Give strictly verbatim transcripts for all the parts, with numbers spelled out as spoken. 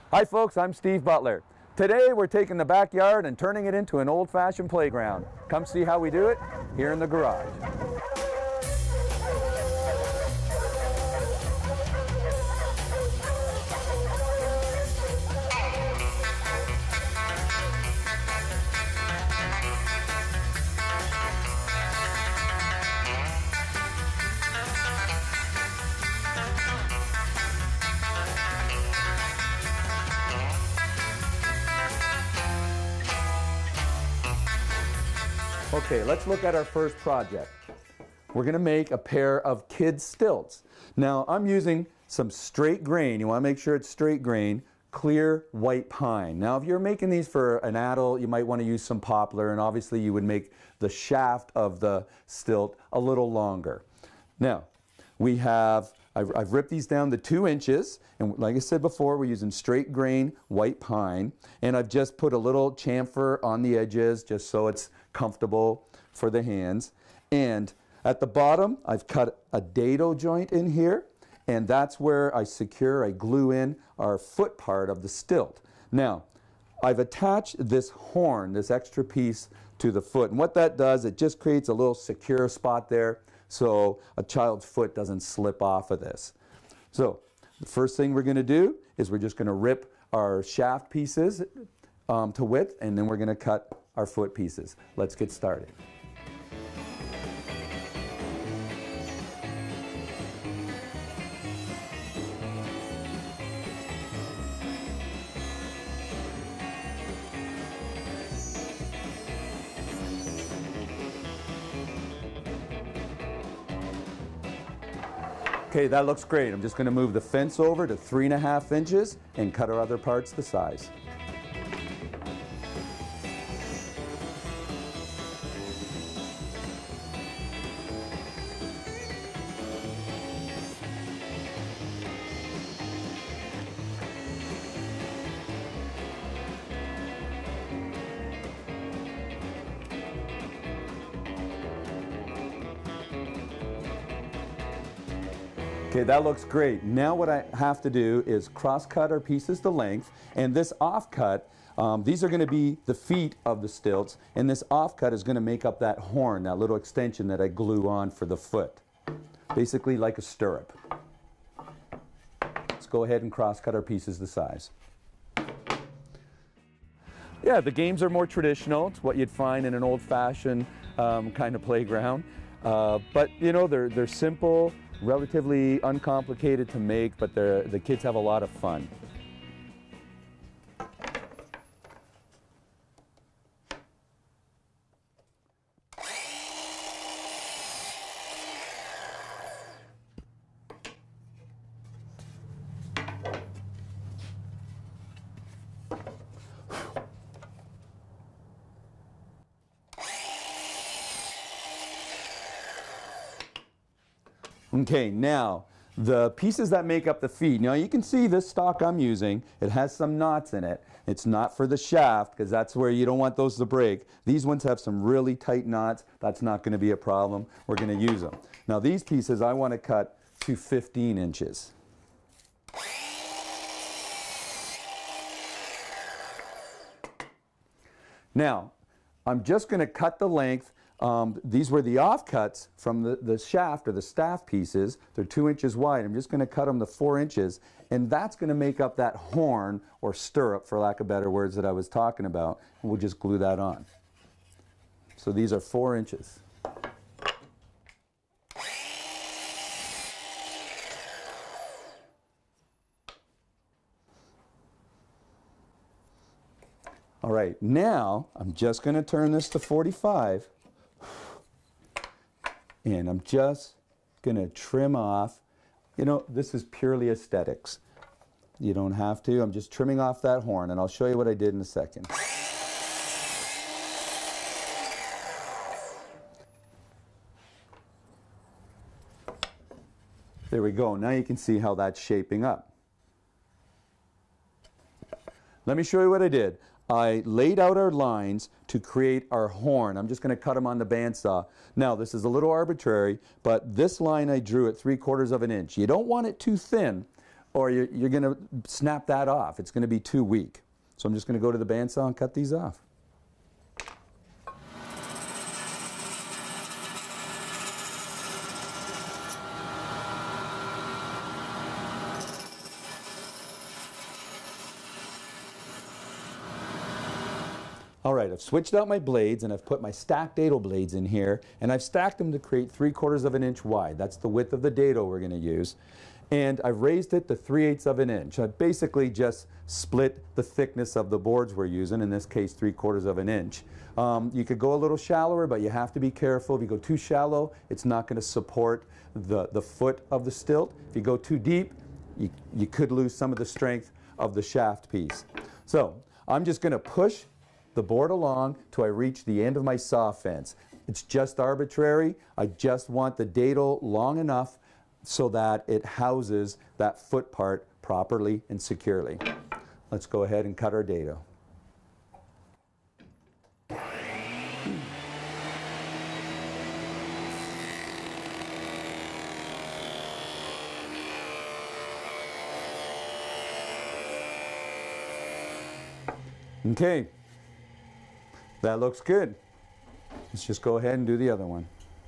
Hi folks, I'm Steve Butler. Today we're taking the backyard and turning it into an old-fashioned playground. Come see how we do it here in the garage. Okay, let's look at our first project. We're going to make a pair of kids' stilts. Now, I'm using some straight grain. You want to make sure it's straight grain, clear white pine. Now, if you're making these for an adult, you might want to use some poplar, and obviously you would make the shaft of the stilt a little longer. Now, we have, I've, I've ripped these down to two inches, and like I said before, we're using straight grain white pine, and I've just put a little chamfer on the edges just so it's comfortable for the hands. And at the bottom, I've cut a dado joint in here, and that's where I secure, I glue in our foot part of the stilt. Now, I've attached this horn, this extra piece, to the foot, and what that does, it just creates a little secure spot there so a child's foot doesn't slip off of this. So the first thing we're going to do is we're just going to rip our shaft pieces um, to width, and then we're going to cut our foot pieces. Let's get started. Okay, that looks great. I'm just going to move the fence over to three and a half inches and cut our other parts the size. Okay, that looks great. Now what I have to do is cross-cut our pieces to length, and this off-cut, um, these are going to be the feet of the stilts, and this off-cut is going to make up that horn, that little extension that I glue on for the foot. Basically like a stirrup. Let's go ahead and cross-cut our pieces to size. Yeah, the games are more traditional. It's what you'd find in an old-fashioned um, kind of playground. Uh, but, you know, they're, they're simple, relatively uncomplicated to make, but the kids have a lot of fun. Okay, now the pieces that make up the feet. Now you can see this stock I'm using, it has some knots in it. It's not for the shaft because that's where you don't want those to break. These ones have some really tight knots. That's not going to be a problem. We're going to use them. Now these pieces I want to cut to fifteen inches. Now I'm just going to cut the length. Um, these were the offcuts from the, the shaft or the staff pieces. They're two inches wide. I'm just going to cut them to four inches, and that's going to make up that horn or stirrup, for lack of better words, that I was talking about. And we'll just glue that on. So these are four inches. All right, now I'm just going to turn this to forty-five. And I'm just going to trim off. You know, this is purely aesthetics. You don't have to. I'm just trimming off that horn, and I'll show you what I did in a second. There we go. Now you can see how that's shaping up. Let me show you what I did. I laid out our lines to create our horn. I'm just going to cut them on the bandsaw. Now, this is a little arbitrary, but this line I drew at three quarters of an inch. You don't want it too thin, or you're, you're going to snap that off. It's going to be too weak. So I'm just going to go to the bandsaw and cut these off. All right, I've switched out my blades and I've put my stacked dado blades in here, and I've stacked them to create three quarters of an inch wide. That's the width of the dado we're going to use. And I've raised it to three eighths of an inch. I've basically just split the thickness of the boards we're using, in this case three quarters of an inch. Um, you could go a little shallower, but you have to be careful. If you go too shallow, it's not going to support the, the foot of the stilt. If you go too deep, you, you could lose some of the strength of the shaft piece. So I'm just going to push the board along till I reach the end of my saw fence. It's just arbitrary. I just want the dado long enough so that it houses that foot part properly and securely. Let's go ahead and cut our dado. Okay. That looks good. Let's just go ahead and do the other one.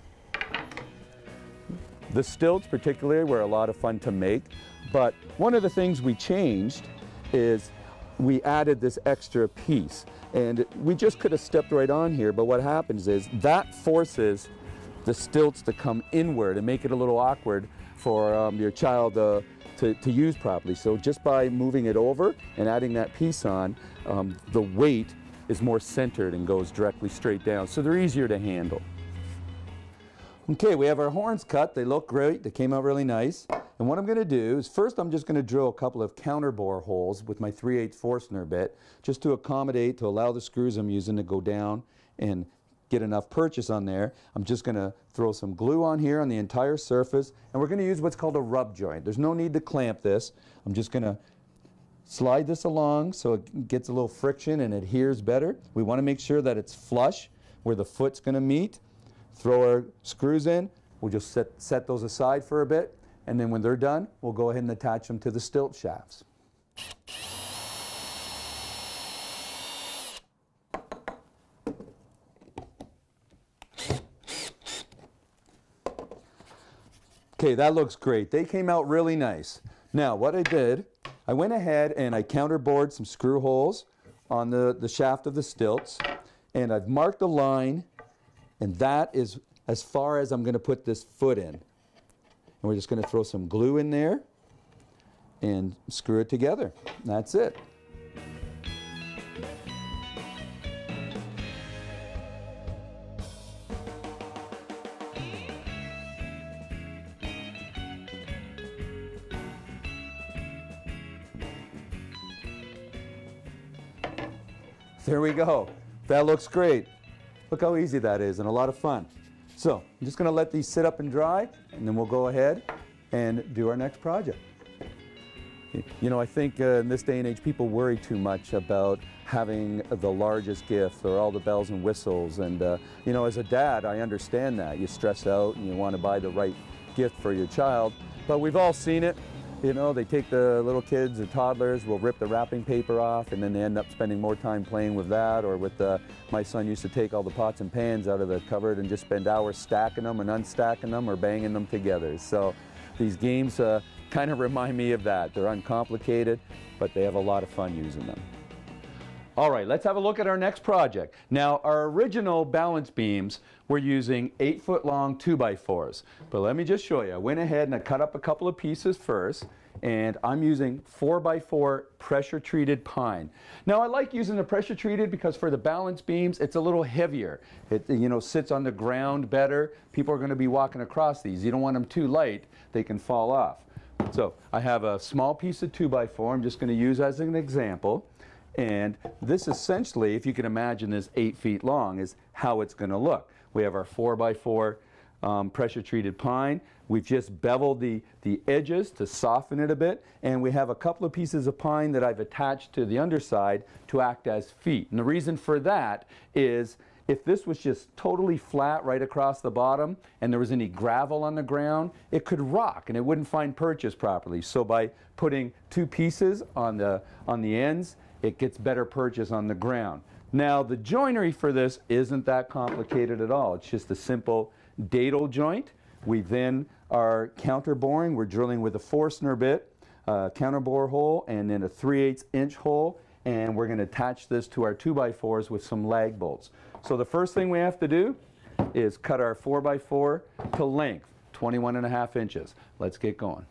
The stilts particularly were a lot of fun to make, but one of the things we changed is we added this extra piece. And we just could have stepped right on here, but what happens is that forces the stilts to come inward and make it a little awkward for um, your child uh, to, to use properly. So just by moving it over and adding that piece on, um, the weight is more centered and goes directly straight down, so they're easier to handle. Okay, we have our horns cut. They look great. They came out really nice. And what I'm going to do is first I'm just going to drill a couple of counter bore holes with my three eighths Forstner bit, just to accommodate, to allow the screws I'm using to go down and get enough purchase on there. I'm just going to throw some glue on here on the entire surface, and we're going to use what's called a rub joint. There's no need to clamp this. I'm just going to slide this along so it gets a little friction and adheres better. We want to make sure that it's flush where the foot's going to meet. Throw our screws in. We'll just set, set those aside for a bit, and then when they're done, we'll go ahead and attach them to the stilt shafts. Okay, that looks great. They came out really nice. Now, what I did, I went ahead and I counterbored some screw holes on the, the shaft of the stilts, and I've marked a line, and that is as far as I'm going to put this foot in. And we're just going to throw some glue in there and screw it together. That's it. There we go. That looks great. Look how easy that is and a lot of fun. So I'm just going to let these sit up and dry, and then we'll go ahead and do our next project. You know, I think uh, in this day and age people worry too much about having the largest gift or all the bells and whistles, and uh, you know, as a dad I understand that. You stress out and you want to buy the right gift for your child, but we've all seen it. You know, they take the little kids, the toddlers, will rip the wrapping paper off, and then they end up spending more time playing with that, or with the, my son used to take all the pots and pans out of the cupboard and just spend hours stacking them and unstacking them or banging them together. So these games uh, kind of remind me of that. They're uncomplicated, but they have a lot of fun using them. All right, let's have a look at our next project. Now, our original balance beams were using eight foot long two by fours. But let me just show you. I went ahead and I cut up a couple of pieces first, and I'm using four by four pressure treated pine. Now, I like using the pressure treated because for the balance beams, it's a little heavier. It, you know, sits on the ground better. People are going to be walking across these. You don't want them too light, they can fall off. So I have a small piece of two by four I'm just going to use as an example. And this essentially, if you can imagine this eight feet long, is how it's going to look. We have our four by four um, pressure treated pine. We've just beveled the, the edges to soften it a bit, and we have a couple of pieces of pine that I've attached to the underside to act as feet. And the reason for that is if this was just totally flat right across the bottom and there was any gravel on the ground, it could rock and it wouldn't find purchase properly. So by putting two pieces on the, on the ends, it gets better purchase on the ground. Now the joinery for this isn't that complicated at all. It's just a simple dado joint. We then are counter boring. We're drilling with a Forstner bit, a counter bore hole, and then a three eighths inch hole, and we're going to attach this to our two by fours with some lag bolts. So the first thing we have to do is cut our four by four to length, twenty-one and a half inches. Let's get going.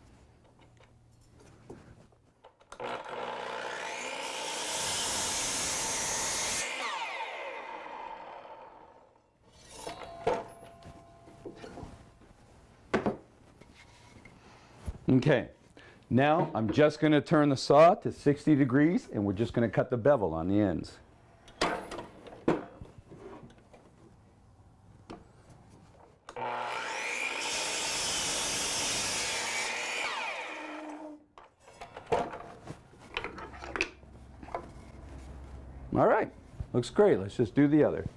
Okay, now I'm just going to turn the saw to sixty degrees and we're just going to cut the bevel on the ends. All right, looks great. Let's just do the other.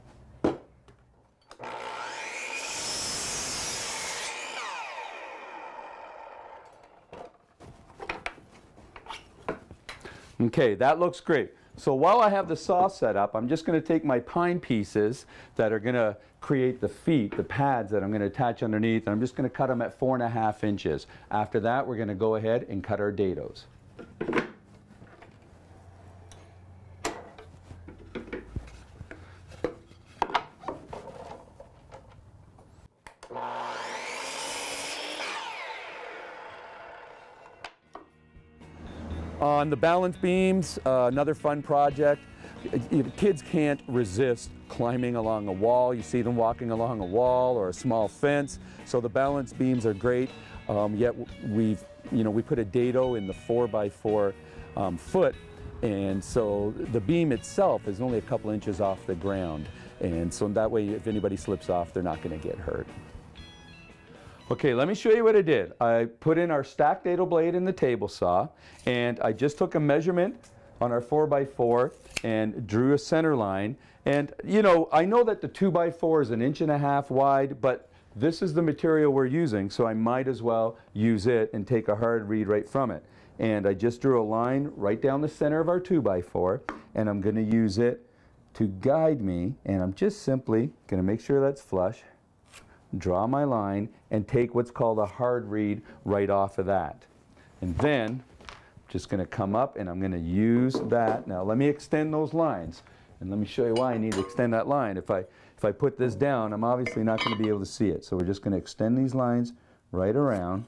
Okay, that looks great. So while I have the saw set up, I'm just going to take my pine pieces that are going to create the feet, the pads that I'm going to attach underneath, and I'm just going to cut them at four and a half inches. After that, we're going to go ahead and cut our dados. On the balance beams, uh, another fun project. Kids can't resist climbing along a wall. You see them walking along a wall or a small fence. So the balance beams are great. Um, yet we've, you know, we put a dado in the four by four um, foot, and so the beam itself is only a couple inches off the ground. And so that way, if anybody slips off, they're not going to get hurt. Okay, let me show you what I did. I put in our stacked dado blade in the table saw, and I just took a measurement on our four by four and drew a center line. And you know, I know that the two by four is an inch and a half wide, but this is the material we're using, so I might as well use it and take a hard read right from it. And I just drew a line right down the center of our two by four, and I'm going to use it to guide me, and I'm just simply going to make sure that's flush, draw my line, and take what's called a hard read right off of that. And then I'm just going to come up and I'm going to use that. Now let me extend those lines, and let me show you why I need to extend that line. If I, if I put this down, I'm obviously not going to be able to see it. So we're just going to extend these lines right around.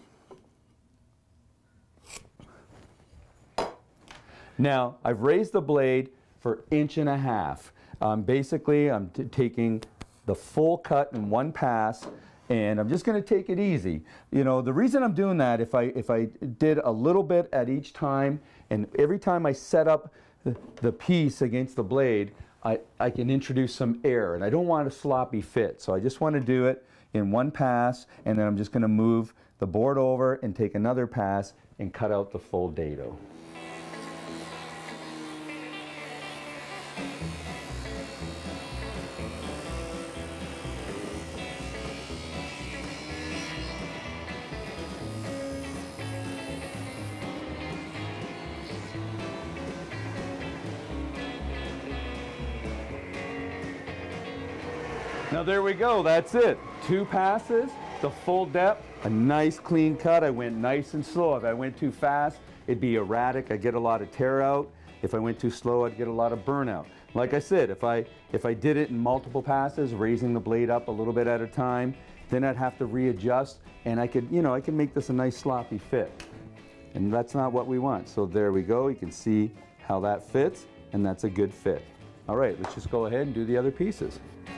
Now I've raised the blade for inch and a half. Um, basically I'm t taking the full cut in one pass, and I'm just going to take it easy. You know, the reason I'm doing that, if I if I did a little bit at each time, and every time I set up the, the piece against the blade, I, I can introduce some air, and I don't want a sloppy fit. So I just want to do it in one pass, and then I'm just going to move the board over and take another pass and cut out the full dado. Now there we go, that's it. Two passes, the full depth, a nice clean cut. I went nice and slow. If I went too fast, it'd be erratic. I'd get a lot of tear out. If I went too slow, I'd get a lot of burnout. Like I said, if I, if I did it in multiple passes, raising the blade up a little bit at a time, then I'd have to readjust, and I could, you know, I can make this a nice sloppy fit. And that's not what we want. So there we go. You can see how that fits, and that's a good fit. All right, let's just go ahead and do the other pieces.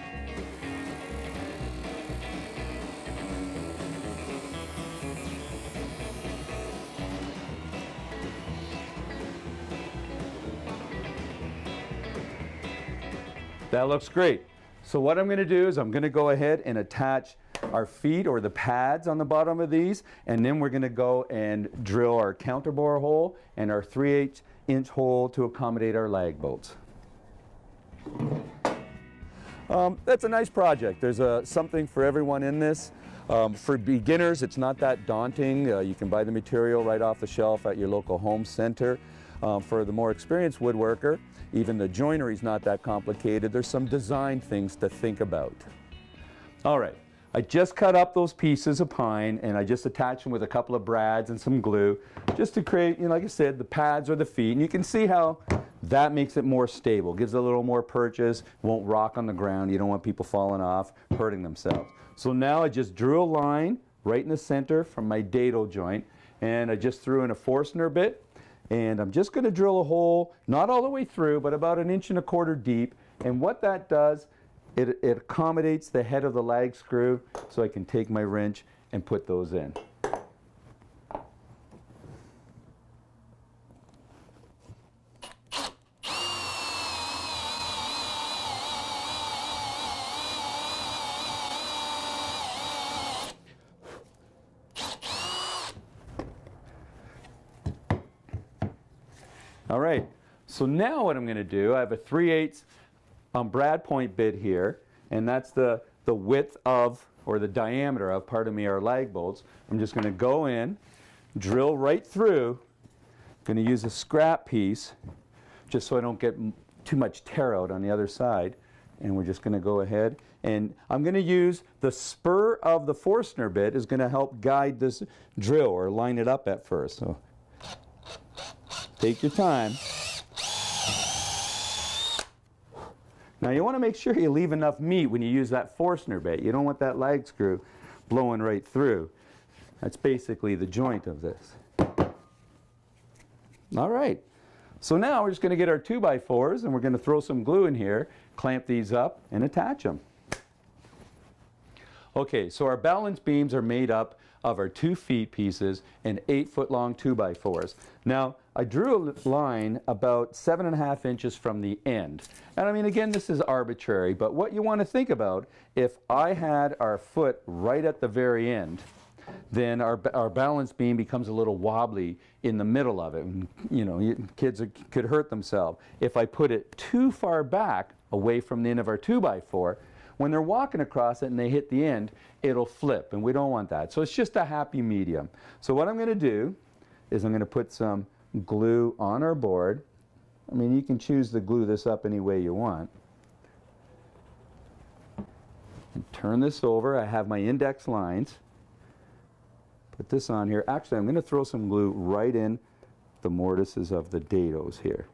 That looks great. So what I'm going to do is I'm going to go ahead and attach our feet or the pads on the bottom of these, and then we're going to go and drill our counterbore hole and our three eighths inch hole to accommodate our lag bolts. Um, that's a nice project. There's a, something for everyone in this. Um, for beginners, it's not that daunting. Uh, you can buy the material right off the shelf at your local home center. Um, for the more experienced woodworker, even the joinery is not that complicated. There's some design things to think about. All right, I just cut up those pieces of pine and I just attached them with a couple of brads and some glue just to create, you know, like I said, the pads or the feet. And you can see how that makes it more stable, gives it a little more purchase, won't rock on the ground. You don't want people falling off, hurting themselves. So now I just drew a line right in the center from my dado joint, and I just threw in a Forstner bit, and I'm just going to drill a hole, not all the way through, but about an inch and a quarter deep. And what that does, it, it accommodates the head of the lag screw, so I can take my wrench and put those in. All right, so now what I'm going to do, I have a three eighths um, brad point bit here, and that's the, the width of, or the diameter of, pardon me, our lag bolts. I'm just going to go in, drill right through. I'm going to use a scrap piece just so I don't get too much tear out on the other side. And we're just going to go ahead, and I'm going to use the spur of the Forstner bit is going to help guide this drill or line it up at first. So take your time. Now you want to make sure you leave enough meat when you use that Forstner bit. You don't want that lag screw blowing right through. That's basically the joint of this. All right. So now we're just going to get our two by fours and we're going to throw some glue in here, clamp these up, and attach them. Okay, so our balance beams are made up of our two feet pieces and eight foot long two by fours. Now, I drew a line about seven and a half inches from the end. And I mean, again, this is arbitrary, but what you want to think about, if I had our foot right at the very end, then our, our balance beam becomes a little wobbly in the middle of it. And, you know, kids are, could hurt themselves. If I put it too far back, away from the end of our two by four, when they're walking across it and they hit the end, it'll flip, and we don't want that. So it's just a happy medium. So what I'm going to do is I'm going to put some glue on our board. I mean, you can choose to glue this up any way you want. And turn this over. I have my index lines. Put this on here. Actually, I'm going to throw some glue right in the mortises of the dados here.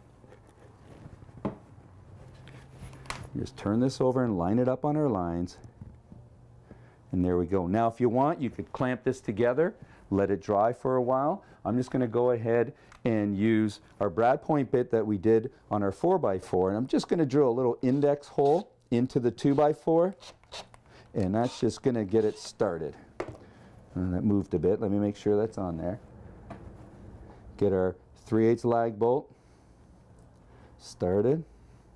Just turn this over and line it up on our lines. And there we go. Now, if you want, you could clamp this together, let it dry for a while. I'm just going to go ahead and use our brad point bit that we did on our four by four. And I'm just going to drill a little index hole into the two by four. And that's just going to get it started. And that moved a bit. Let me make sure that's on there. Get our three eighths lag bolt started.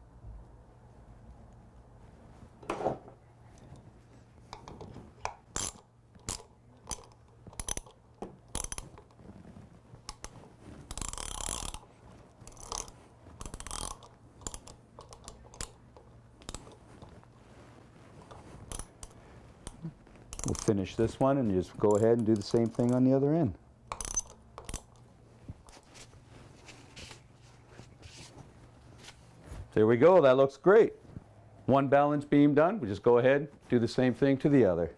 We'll finish this one and just go ahead and do the same thing on the other end. There we go, that looks great. One balance beam done, we just go ahead, do the same thing to the other.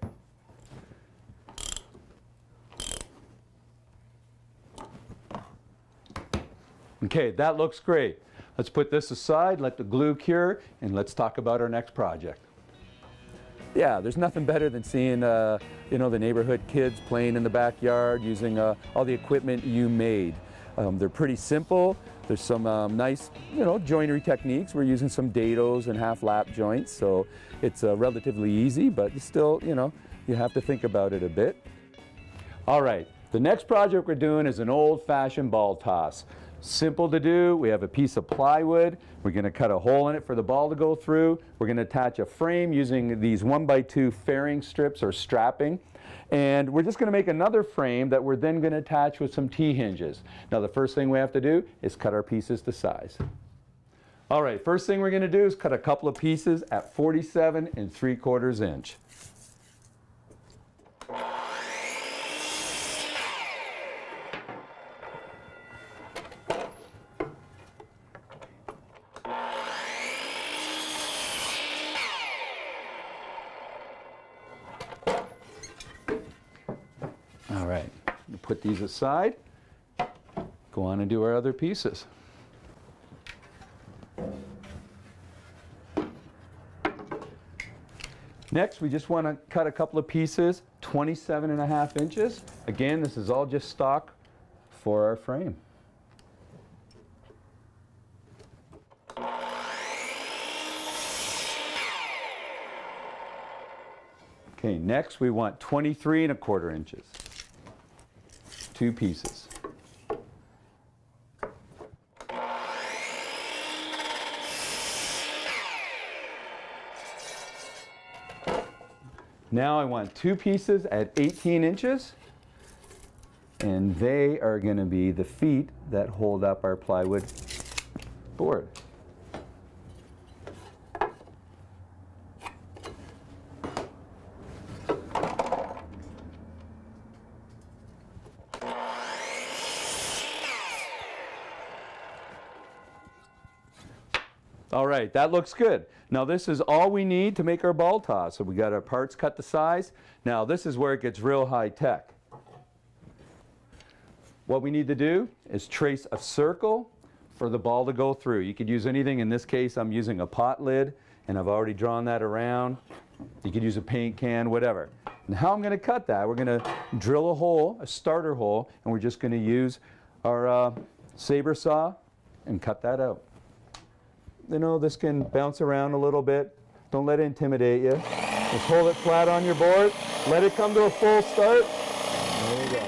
Okay, that looks great. Let's put this aside, let the glue cure, and let's talk about our next project. Yeah, there's nothing better than seeing uh, you know, the neighborhood kids playing in the backyard using uh, all the equipment you made. Um, they're pretty simple. There's some um, nice, you know, joinery techniques. We're using some dados and half lap joints, so it's uh, relatively easy, but still, you know, you have to think about it a bit. All right, the next project we're doing is an old-fashioned ball toss. Simple to do. We have a piece of plywood. We're going to cut a hole in it for the ball to go through. We're going to attach a frame using these one by two fairing strips or strapping. And we're just going to make another frame that we're then going to attach with some T-hinges. Now the first thing we have to do is cut our pieces to size. All right, first thing we're going to do is cut a couple of pieces at forty-seven and three quarters inch. All right, we'll put these aside, go on and do our other pieces. Next, we just want to cut a couple of pieces, twenty-seven and a half inches. Again, this is all just stock for our frame. Okay, next we want twenty-three and a quarter inches. Two pieces. Now I want two pieces at eighteen inches, and they are going to be the feet that hold up our plywood board. All right, that looks good. Now this is all we need to make our ball toss. So we got our parts cut to size. Now this is where it gets real high tech. What we need to do is trace a circle for the ball to go through. You could use anything. In this case, I'm using a pot lid, and I've already drawn that around. You could use a paint can, whatever. And how I'm going to cut that, we're going to drill a hole, a starter hole, and we're just going to use our uh, saber saw and cut that out. You know, this can bounce around a little bit. Don't let it intimidate you. Just hold it flat on your board. Let it come to a full start. There you go.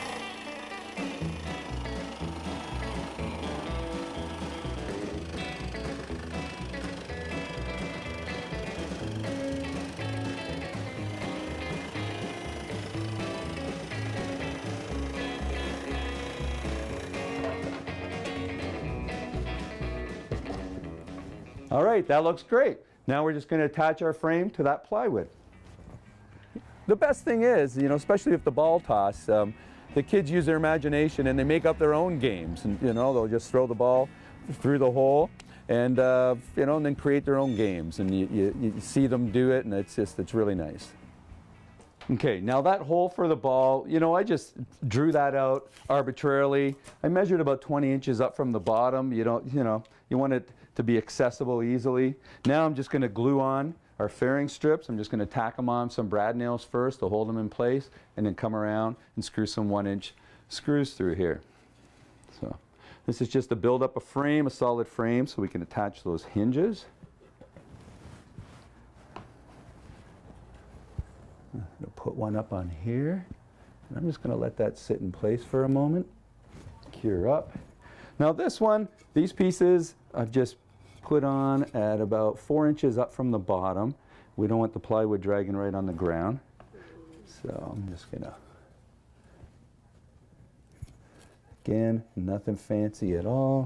All right, that looks great. Now we're just going to attach our frame to that plywood. The best thing is, you know, especially if the ball toss, um, the kids use their imagination and they make up their own games. And, you know, they'll just throw the ball through the hole and, uh, you know, and then create their own games. And you, you, you see them do it, and it's just, it's really nice. Okay, now that hole for the ball, you know, I just drew that out arbitrarily. I measured about twenty inches up from the bottom. You don't, you know, you want it to be accessible easily. Now I'm just going to glue on our fairing strips. I'm just going to tack them on some brad nails first to hold them in place, and then come around and screw some one inch screws through here. So this is just to build up a frame, a solid frame, so we can attach those hinges. I'm going to put one up on here, and I'm just going to let that sit in place for a moment, cure up. Now this one, these pieces I've just put on at about four inches up from the bottom. We don't want the plywood dragging right on the ground. So I'm just going to, again, nothing fancy at all.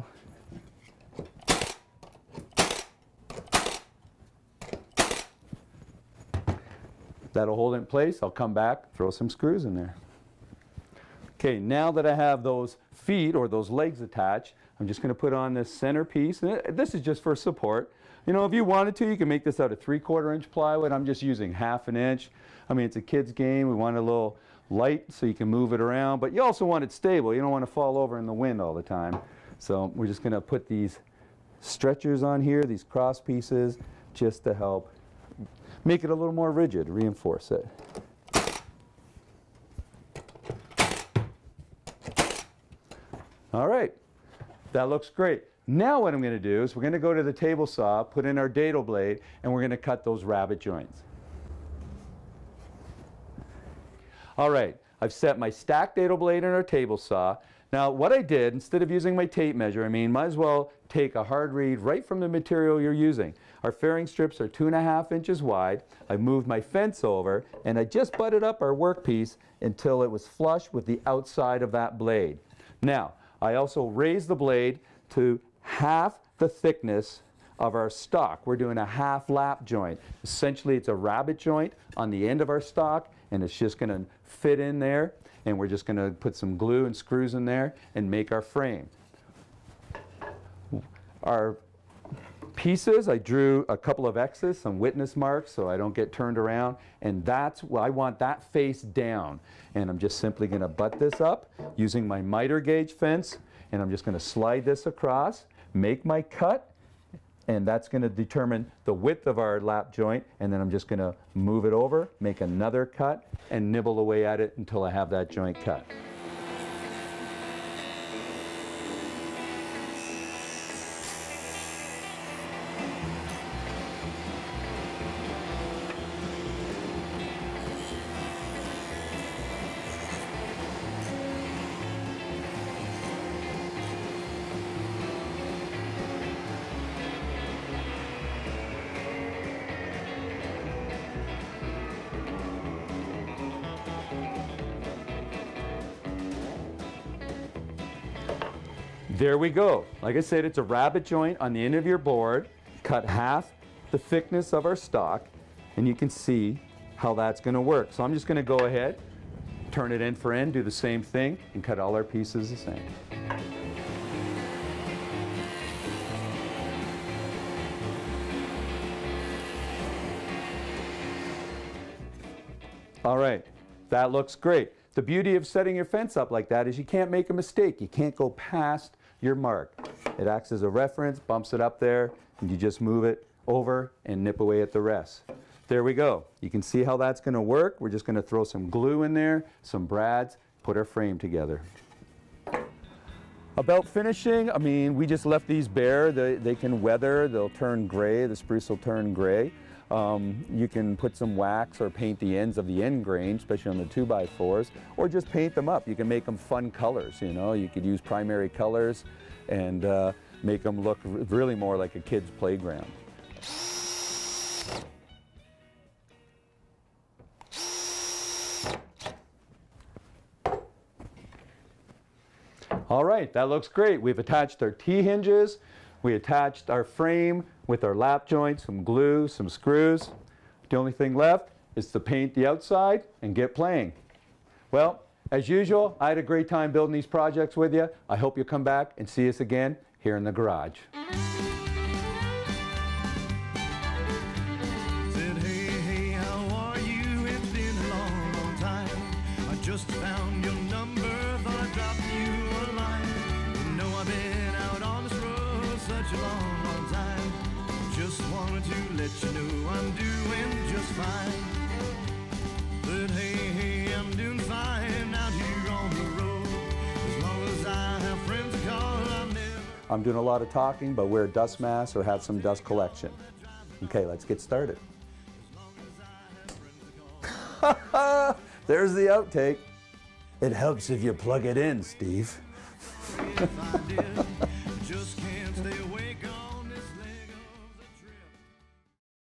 That'll hold it in place. I'll come back, throw some screws in there. Okay, now that I have those feet or those legs attached, I'm just going to put on this center piece. And this is just for support. You know, if you wanted to, you can make this out of three quarter inch plywood. I'm just using half an inch. I mean, it's a kid's game. We want it a little light so you can move it around, but you also want it stable. You don't want to fall over in the wind all the time. So we're just going to put these stretchers on here, these cross pieces, just to help make it a little more rigid, reinforce it. All right, that looks great. Now what I'm going to do is we're going to go to the table saw, put in our dado blade, and we're going to cut those rabbet joints. All right, I've set my stacked dado blade in our table saw. Now what I did, instead of using my tape measure, I mean, might as well take a hard read right from the material you're using. Our fairing strips are two and a half inches wide. I moved my fence over, and I just butted up our workpiece until it was flush with the outside of that blade. Now, I also raised the blade to half the thickness of our stock. We're doing a half lap joint. Essentially, it's a rabbet joint on the end of our stock, and it's just going to fit in there, and we're just going to put some glue and screws in there and make our frame. Our pieces, I drew a couple of X's, some witness marks, so I don't get turned around, and that's, well, I want that face down. And I'm just simply going to butt this up using my miter gauge fence, and I'm just going to slide this across, make my cut, and that's going to determine the width of our lap joint, and then I'm just going to move it over, make another cut, and nibble away at it until I have that joint cut. There we go. Like I said, it's a rabbet joint on the end of your board. Cut half the thickness of our stock, and you can see how that's going to work. So I'm just going to go ahead, turn it end for end, do the same thing, and cut all our pieces the same. All right, that looks great. The beauty of setting your fence up like that is you can't make a mistake. You can't go past your mark. It acts as a reference, bumps it up there, and you just move it over and nip away at the rest. There we go. You can see how that's going to work. We're just going to throw some glue in there, some brads, put our frame together. About finishing, I mean, we just left these bare. They, they can weather, they'll turn gray, the spruce will turn gray. Um, you can put some wax or paint the ends of the end grain, especially on the two by fours, or just paint them up. You can make them fun colors, you know. You could use primary colors and uh, make them look really more like a kid's playground. All right, that looks great. We've attached our T-hinges. We attached our frame with our lap joints, some glue, some screws. The only thing left is to paint the outside and get playing. Well, as usual, I had a great time building these projects with you. I hope you'll come back and see us again here in the garage. Said, hey, hey, how are you? It's been a long, long time. I just found your number, thought I'd drop you a line. You know I've been out on this road such a long, long time. Just wanted to let you know I'm doing just fine. But hey, hey, I'm doing fine out here on the road. As long as I have friends to call, I'm never... I'm doing a lot of talking, but wear a dust mask or have some dust collection. Okay, let's get started. There's the outtake. It helps if you plug it in, Steve. If I did,